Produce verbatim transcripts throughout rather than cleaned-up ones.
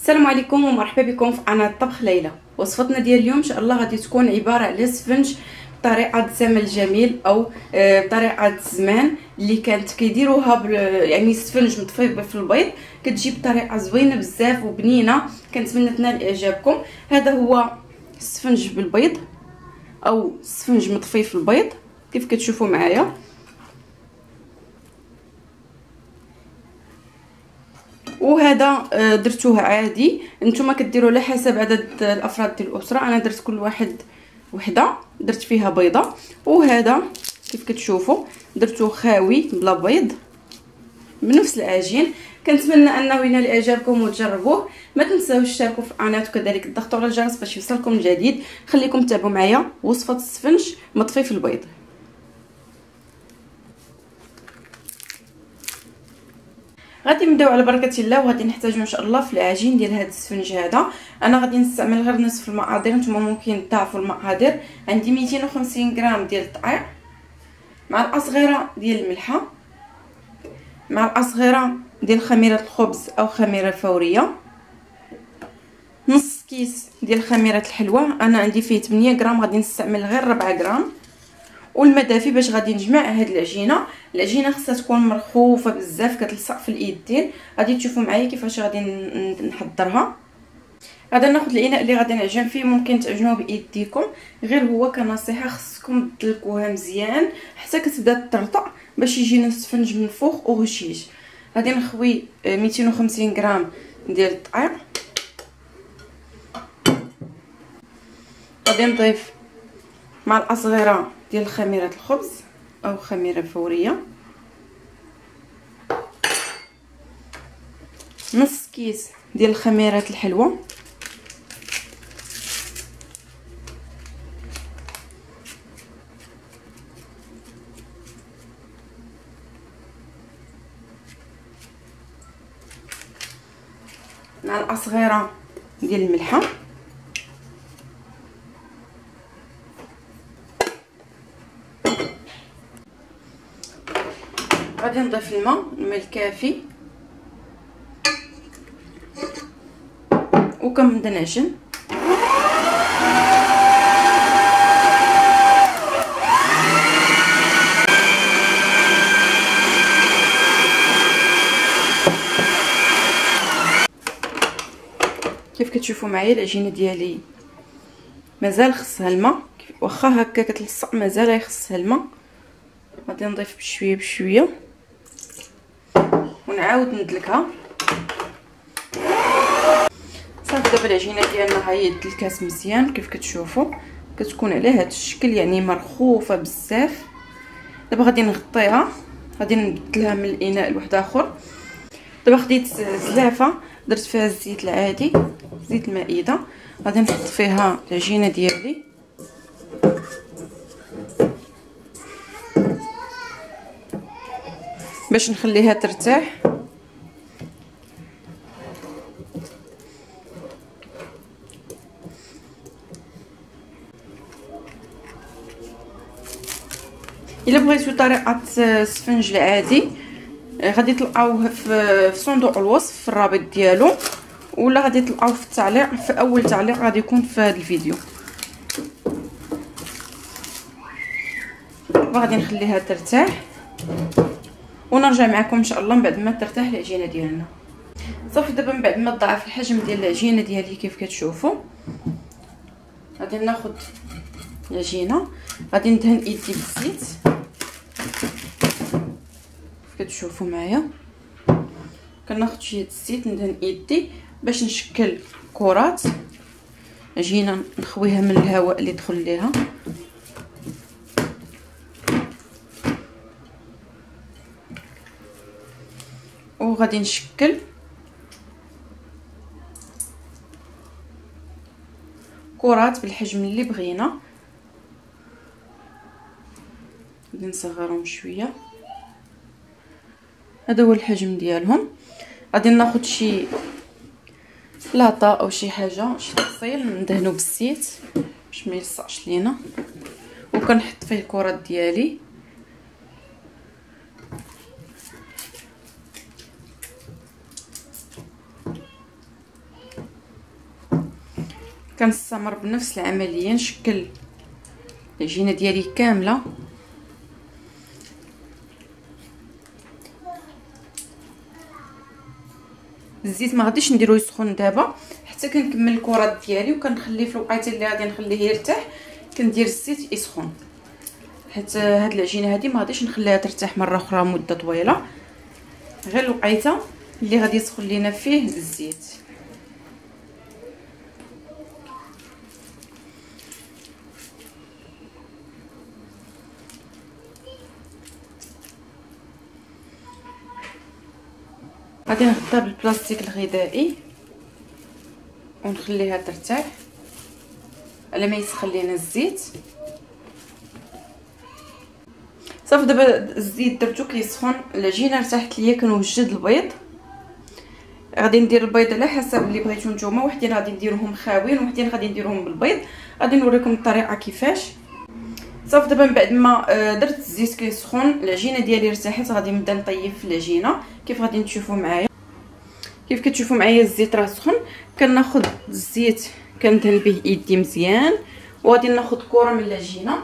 السلام عليكم ومرحبا بكم في قناه طبخ ليلى. وصفتنا ديال اليوم ان شاء الله غادي تكون عباره على سفنج بطريقه زمن الجميل او بطريقه زمان اللي كانت كيديروها يعني سفنج مطفي في البيض، كتجي بطريقه زوينه بزاف وبنينه. كنتمنى تنال اعجابكم. هذا هو السفنج بالبيض او سفنج مطفي في البيض كيف كتشوفوا معايا. وهذا درتوه عادي، نتوما كديروا على حسب عدد الافراد ديال الاسره. انا درت كل واحد وحده درت فيها بيضه، وهذا كيف كتشوفوا درتوه خاوي بلا بيض بنفس العجين. كنتمنى انه ينال اعجابكم وتجربوه. ما تنساوش تشتركوا في القناه وكذلك تضغطوا على الجرس باش يوصلكم الجديد. خليكم تتابعوا معايا وصفه السفنج مطفي في البيض. غادي نبداو على بركه الله، وغادي نحتاجو ان شاء الله في العجين ديال هذا السفنج هذا. انا غادي نستعمل غير نصف المقادير، نتوما ممكن تضاعفوا المقادير. عندي مئتين وخمسين غرام ديال الدقيق، معلقه صغيره ديال الملحه، معلقه صغيره ديال خميره الخبز او خميره فوريه، نص كيس ديال خميره الحلوى. انا عندي فيه ثمانية غرام، غادي نستعمل غير ربعة غرام. والماء دافي باش غادي نجمع هاد العجينه. العجينه خصها تكون مرخوفه بزاف كتلصق في الايدين. غادي تشوفوا معايا كيفاش غادي نحضرها. غادي ناخذ الاناء اللي غادي نعجن فيه، ممكن تعجنوه بايديكم، غير هو كنصيحه خصكم تدلكوها مزيان حتى كتبدا ترطق باش يجينا السفنج من فوق وهشيش. غادي نخوي مئتين وخمسين غرام ديال الدقيق، غادي نضيف معلقه صغيره ديال خميره الخبز او خميره فوريه، نص كيس ديال خميره الحلوى، معلقه صغيره ديال الملحه، غادي نضيف الماء الماء الكافي وكنبدا نعجن. كيف كتشوفوا معايا العجينه ديالي مازال خصها الماء، واخا هكا كتلصق مازال يخصها الماء. غادي نضيف بشويه بشويه ونعاود ندلكها. صافي دابا العجينه ديالنا هي دلكات مزيان كيف كتشوفوا، كتكون على هذا الشكل يعني مرخوفه بزاف. دابا غادي نغطيها، غادي نبدلها من الاناء لواحد اخر. دابا خديت زلافه درت فيها الزيت العادي، زيت المائده، غادي نحط فيها العجينه ديالي باش نخليها ترتاح. الا بغيتو طريقه السفنج العادي غادي تلقاوه في صندوق الوصف في الرابط ديالو، ولا غادي تلقاوه في التعليق، في اول تعليق غادي يكون في هذا الفيديو. وغادي نخليها ترتاح ونرجع معكم ان شاء الله من بعد ما ترتاح العجينه ديالنا. صافي دابا من بعد ما ضاعف الحجم ديال العجينه ديالي كيف كتشوفوا، غادي ناخذ العجينه، غادي ندهن ايدي بالزيت كيف كتشوفوا معايا. كناخذ شويه الزيت ندهن ايدي باش نشكل كرات عجينه، نخويها من الهواء اللي دخل ليها. وغادي نشكل كرات بالحجم اللي بغينا. غادي نصغرهم شويه، هذا هو الحجم ديالهم. غادي ناخذ شي لاطه او شي حاجه شي طفيل ندهنو بالزيت باش ما يلصقش لينا، وكنحط فيه الكرات ديالي. كنستمر بنفس العمليه، نشكل العجينه ديالي كامله. الزيت ما غاديش نديرو يسخن دابا حتى كنكمل الكرات ديالي، وكنخليه في الوقيته اللي غادي نخليه يرتاح كندير الزيت يسخن، حيت هاد العجينه هادي ما غاديش نخليها ترتاح مره اخرى مده طويله، غير الوقيته اللي غادي يسخن لينا فيه الزيت. غادي نغطيها بالبلاستيك الغذائي ونخليها ترتاح على ما يسخن لينا الزيت. صافي دابا الزيت درتو كيسخن، العجينه ارتاحت ليا. كنوجد البيض، غادي ندير البيض على حسب اللي بغيتو نتوما، وحدين غادي نديرهم خاويين وحدين غادي نديرهم بالبيض. غادي نوريكم الطريقه كيفاش. صافي دابا من بعد ما درت الزيت كيسخن، العجينه ديالي ارتاحت، غادي نبدا نطيب في العجينه كيف غادي تشوفوا معايا. كيف كتشوفوا معايا الزيت راه سخن، كناخذ الزيت كندهن به يدي مزيان، وغادي ناخذ كره من العجينه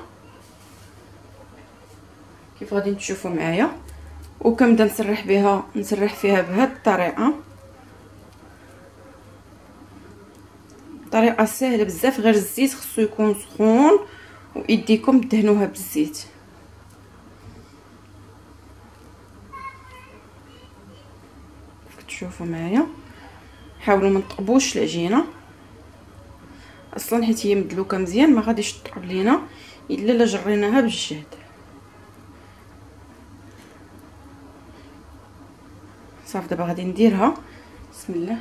كيف غادي تشوفوا معايا، وكنبدا نسرح بها نسرح فيها بهذه الطريقه. طريقه سهله بزاف، غير الزيت خصو يكون سخون ويديكم دهنوها بالزيت. كتشوفوا معايا، حاولوا ما تطبوش العجينه اصلا حيت هي مدلوكه مزيان، ما غاديش تطرب لينا الا الا جريناها بالجهد. صافي دابا غادي نديرها. بسم الله.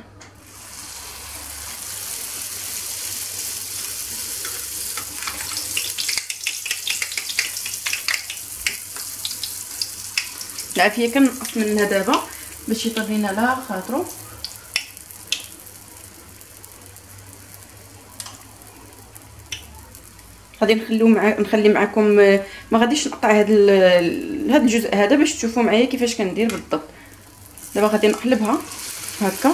العافيه كنقص منها دابا باش يطيب لينا لا خاطرو. غادي نخليو مع نخلي معكم، ما غاديش نقطع هذا هذا الجزء هذا باش تشوفوا معايا كيفاش كندير بالضبط. دابا غادي نقلبها هكا.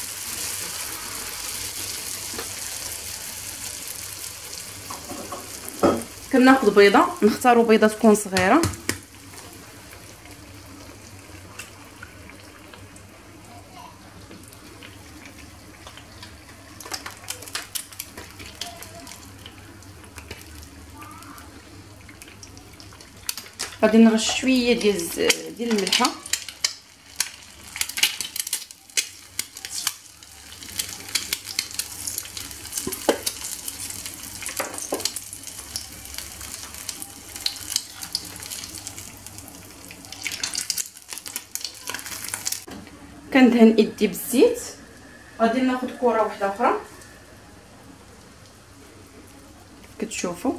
كناخذ بيضه، نختاروا بيضه تكون صغيره. غادي نرش شويه ديال ديال الملحه، كندهن يدي بالزيت. غادي ناخذ كره واحده اخرى كتشوفوا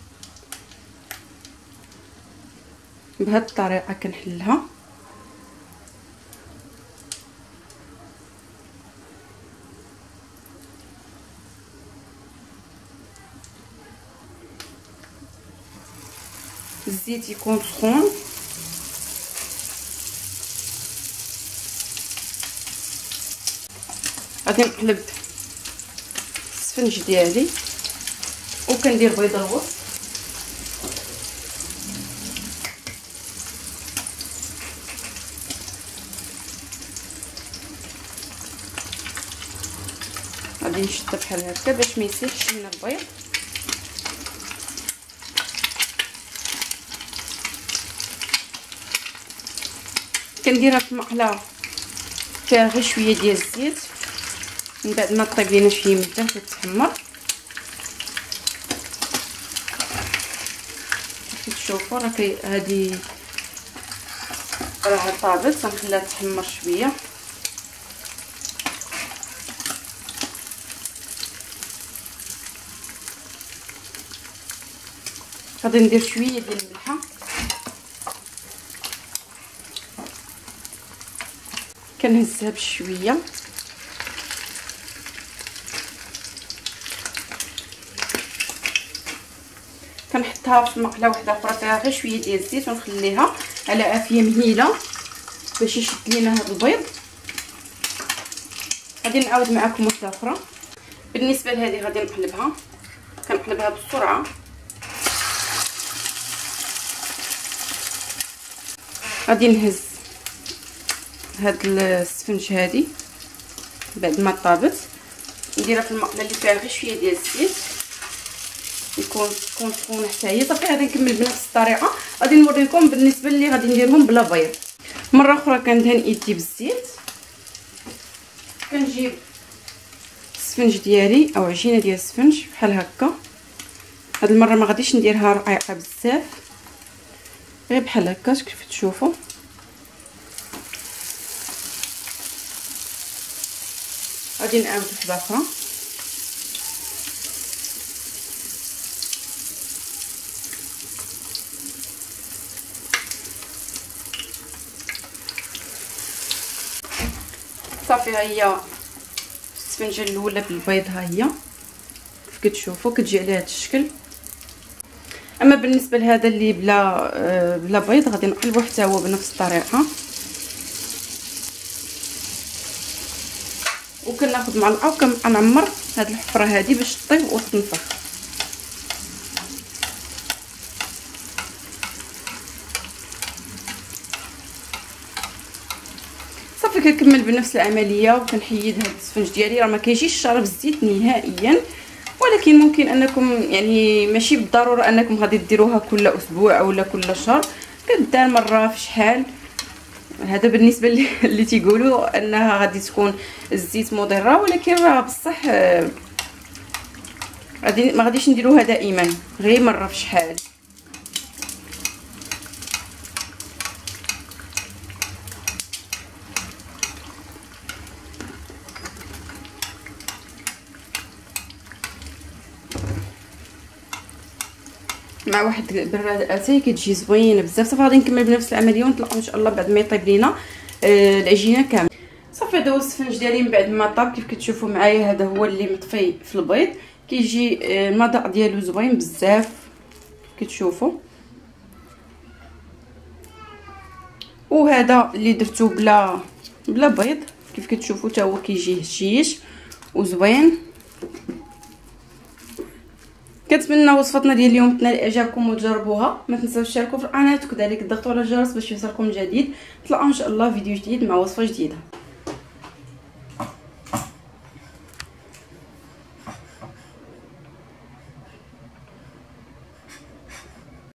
بهذه الطريقه كنحلها. الزيت يكون سخون. غادي نقلب السفنج ديالي وكندير بيض الوسط. غادي نشد بحال هكا باش ما يسيحش لنا البيض. كنديرها في مقله فيها غير شويه ديال الزيت، من بعد ما طيب لينا شويه مده كتحمر. كتشوفوا راه هذه راه طابت، غنخليها تحمر شويه. غادي ندير شويه ديال الملحه، كنهزها بشويه. كنحطها في مقله واحده اخرى فيها غير شويه ديال الزيت ونخليها على عافيه مهيله باش يشد لينا هذا البيض. غادي نعاود معكم واحده اخرى. بالنسبه لهذه غادي نقلبها، كنقلبها بسرعه. غادي نهز هاد السفنج هادي بعد ما طابت، نديرها في المقله اللي فيها غير شويه ديال الزيت، يكون تكون سخونه حتى هي. صافي غادي نكمل بنفس الطريقه. غادي نوريكم بالنسبه اللي غادي نديرهم بلا بيض. مره اخرى كندهن ايدي بالزيت، كنجيب السفنج ديالي او عجينه ديال السفنج بحال هكا. هاد المره ما غاديش نديرها رقيقه بزاف، غير بحال هكا كيف تشوفوا. غادي نعاود وحده اخرى. صافي ها هي السفنجه الاولى بالبيض، ها هي كيف كتشوفوا كتجي على هذا الشكل. اما بالنسبه لهذا اللي بلا بلا بيض غادي نقلبو حتى هو بنفس الطريقه، وكناخذ معلقه وكنبقى نعمر هاد الحفره هذه باش طيب وتنفخ. صافي كنكمل بنفس العمليه وكنحيد هاد السفنج ديالي. راه ما كيجيش شارب الزيت نهائيا، ولكن ممكن انكم يعني ماشي بالضروره انكم غادي ديروها كل اسبوع ولا كل شهر، كدار مره في شحال. هذا بالنسبه اللي, اللي تيقولوا انها غادي تكون الزيت مضره، ولكن راه بصح غادي ما غاديش نديروها دائما، غير مره في شحال. مع واحد البراد اتاي كتجي زوينه بزاف. صافي غادي نكمل بنفس العمليه ونطلقوا ان شاء الله بعد ما يطيب لينا آه العجينه كامله. صافي هذا هو السفنج ديالي من بعد ما طاب كيف كتشوفوا معايا. هذا هو اللي مطفي في البيض، كيجي آه المذاق ديالو زوين بزاف كتشوفوا. وهذا اللي درتو بلا بلا بيض كيف كتشوفوا حتى هو كيجي هشيش وزوين. كنتمنى وصفتنا ديال اليوم تنال اعجابكم وتجربوها. ما تنساوش تشاركوا في القناه وكذلك تضغطوا على الجرس باش يوصلكم جديد. نتلاقاو ان شاء الله فيديو جديد مع وصفه جديده.